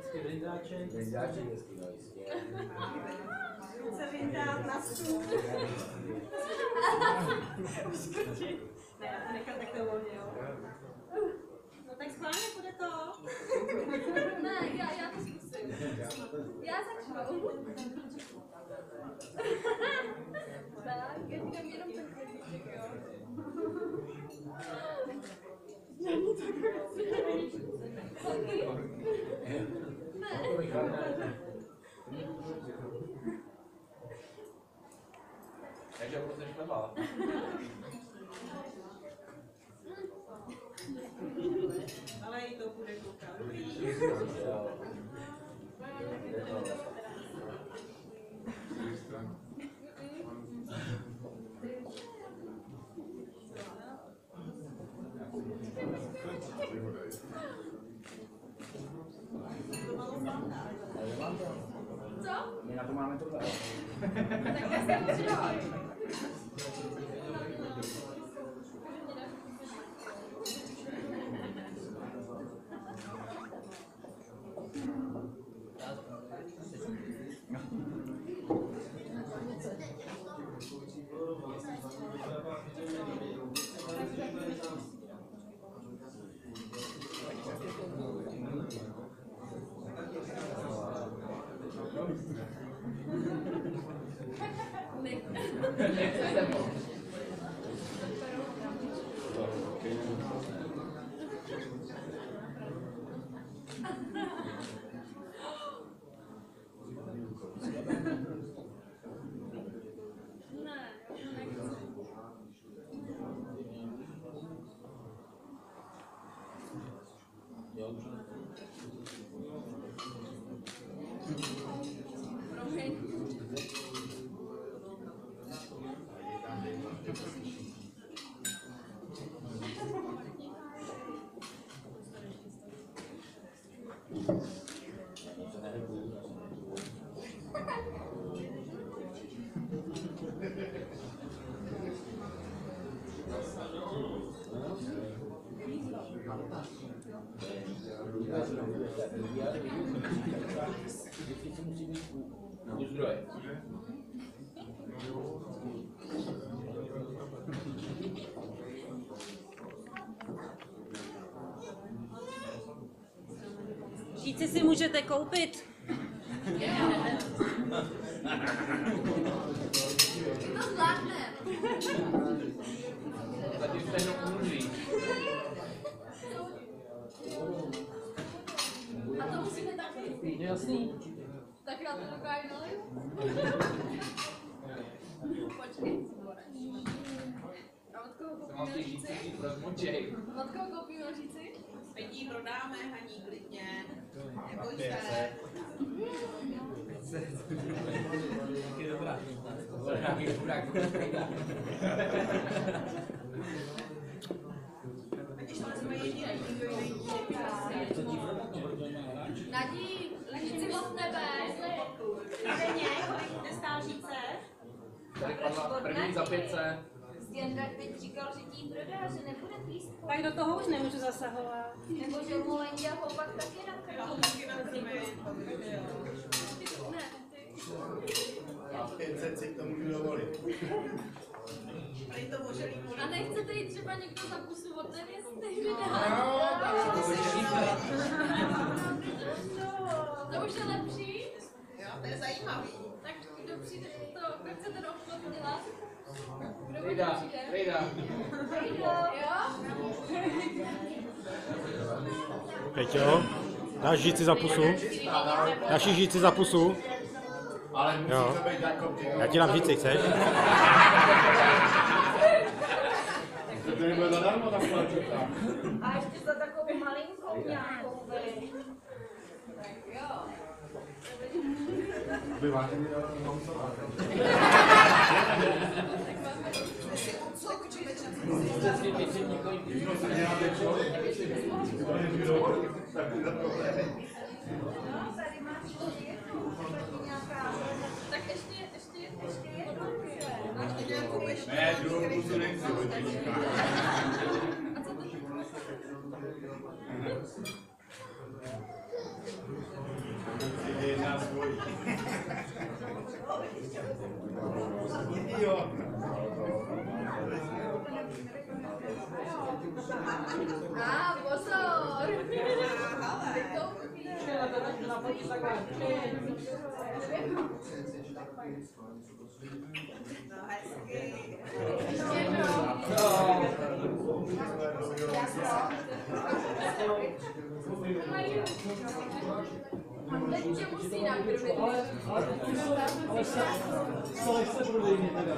Brindáček hezky, no jistě. Se vyndát na stůl. Ne, já to nechám takhle volně, jo. No tak schválně, půjde to. Ne, já to zkusím. Já začnu. Tak, já ti dám jenom ten klíček, jo. Není to Takže prostě chleba. Ale i to bude koukat. Co? My na to máme tohle. Tak já jsem přijela. Vždycky musí být u zdroje. Žíci si můžete koupit. To zvládne. Zatím jste jenom umřít. A to musíme taky. Jasný. Tak já to dokážu naliju. Počkej. A od koho koupím nožíci? Od koho koupím nožíci? Pětí prodáme, Haní, klidně. Neboj se. Je dobrá. Nadí, lžíci od nebe. Kadeně, kolik nestál žíce? Tady padla první za 500. Jenda teď říkal, že ti prodá, že nebude písku. Tak do toho už nemůžu zasahovat. Nebo že mu Lenďa ho pak taky nakrmí. Ne, A 500 si to můžu dovolit. a nechcete jít třeba někdo za pusu od nevěsty? To už je lepší? Jo, to je zajímavý. Tak kdo přijde, to chcete do obchodu dělat? Kdo Rejda, přijde? Rejda. Jo? Peťo, dáš žíci za pusu? Dáš jí žíci za pusu? Ale musí Jo. to být jako ty. Já ti dám žíci, chceš? To nebude zadarmo ta společnost. A ještě za takovou malinkou nějakou vy. Tak jo. Aby vážně mi dala koncovat. Přesně teď si nikoho Tak ještě jednou. Ne, druhou pusu nechci. A co to? Teď tě musí nakrmit. Ale se prodejně teda.